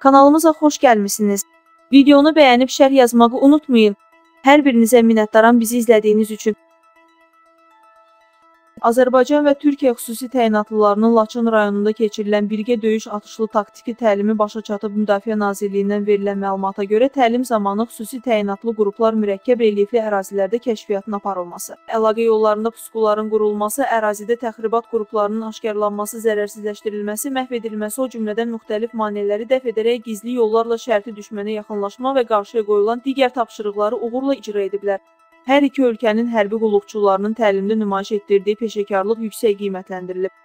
Kanalımıza xoş gəlmisiniz. Videonu bəyənib şərh yazmağı unutmayın. Hər birinizə minnətdaram bizi izlədiyiniz üçün. Azərbaycan və Türkiyə xüsusi təyinatlılarının Laçın rayonunda keçirilən birgə döyüş atışlı taktiki təlimi başa çatıb. Müdafiə Nazirliyindən verilən məlumata görə təlim zamanı xüsusi təyinatlı qruplar mürəkkəb relyefli ərazilərdə kəşfiyyatın aparılması, əlaqə yollarında puskuların qurulması, ərazidə təxribat qruplarının aşkarlanması, zərərsizləşdirilməsi, məhv edilməsi, o cümlədən müxtəlif maneələri dəf edərək gizli yollarla şərti düşmənə yaxınlaşma və qarşıya qoyulan digər tapşırıqları uğurla icra ediblər. Hər iki ölkənin hərbi qulluqçularının təlimdə nümayiş etdirdiyi peşəkarlıq yüksək qiymətləndirilib.